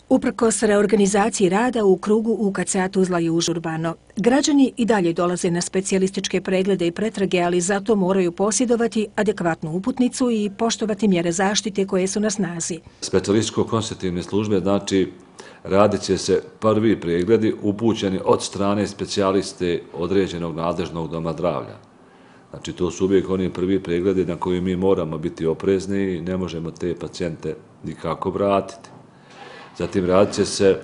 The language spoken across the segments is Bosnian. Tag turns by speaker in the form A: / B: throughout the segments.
A: Uprkos reorganizaciji rada u krugu UKC-a Tuzla je užurbano. Građani i dalje dolaze na specijalističke preglede i pretrage, ali zato moraju posjedovati adekvatnu uputnicu i poštovati mjere zaštite koje su na snazi.
B: Specijalističko-konsultativne službe, znači radit će se prvi pregledi upućeni od strane specijaliste određenog nadležnog doma zdravlja. Znači to su uvijek oni prvi pregledi na koji mi moramo biti oprezni i ne možemo te pacijente nikako vratiti. Zatim radit će se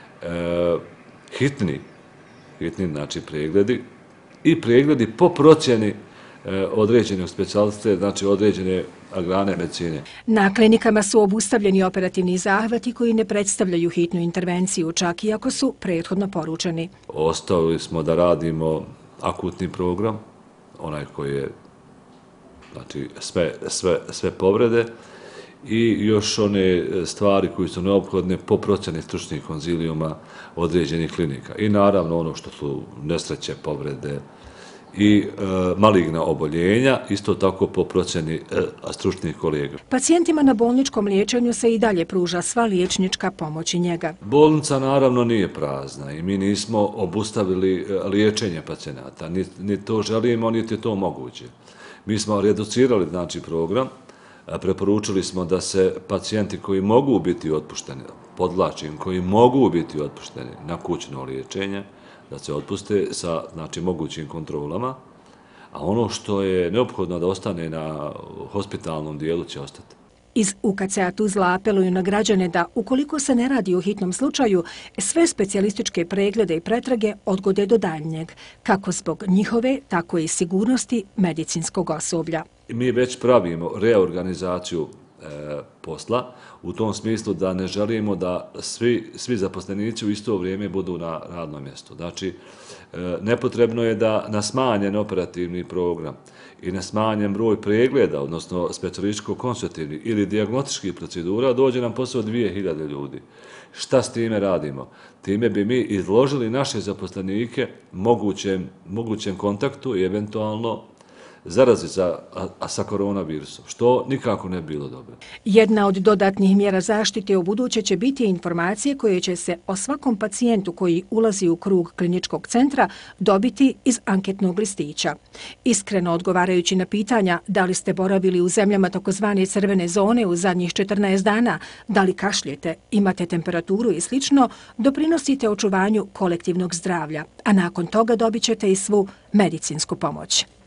B: hitni znači pregledi i pregledi po procjeni određenog specijaliste, znači određene grane medicine.
A: Na klinikama su obustavljeni operativni zahvati koji ne predstavljaju hitnu intervenciju, čak i ako su prethodno poručeni.
B: Ostavili smo da radimo akutni program, onaj koji je znači sve povrede, i još one stvari koje su neophodne po procjeni stručnih konzilijuma određenih klinika. I naravno ono što su nesreće, povrede i maligna oboljenja, isto tako po procjeni stručnih kolega.
A: Pacijentima na bolničkom liječenju se i dalje pruža sva liječnička pomoć i njega.
B: Bolnica naravno nije prazna i mi nismo obustavili liječenje pacijenata. Ni to želimo, niti je to moguće. Mi smo reducirali znači program. Preporučili smo da se pacijenti koji mogu biti otpušteni, podvlačim, koji mogu biti otpušteni na kućno liječenje, da se otpuste sa znači, mogućim kontrolama, a ono što je neophodno da ostane na hospitalnom dijelu će ostati.
A: Iz UKC-a Tuzla apeluju na građane da, ukoliko se ne radi o hitnom slučaju, sve specijalističke preglede i pretrage odgode do daljnjeg, kako zbog njihove, tako i sigurnosti medicinskog osoblja.
B: Mi već pravimo reorganizaciju posla u tom smislu da ne želimo da svi zaposlenici u isto vrijeme budu na radnom mjestu. Znači, nepotrebno je da na smanjen operativni program i na smanjen broj pregleda, odnosno specijalističko-konsultativnih ili dijagnostičkih procedura, dođe nam posao 2000 ljudi. Šta s time radimo? Time bi mi izložili naše zaposlenike mogućem kontaktu i eventualno zarazi sa koronavirusom, što nikako ne bi bilo dobro.
A: Jedna od dodatnih mjera zaštite u buduće će biti informacije koje će se o svakom pacijentu koji ulazi u krug kliničkog centra dobiti iz anketnog listića. Iskreno odgovarajući na pitanja da li ste boravili u zemljama takozvane crvene zone u zadnjih 14 dana, da li kašljete, imate temperaturu i slično, doprinosite očuvanju kolektivnog zdravlja, a nakon toga dobit ćete i svu medicinsku pomoć.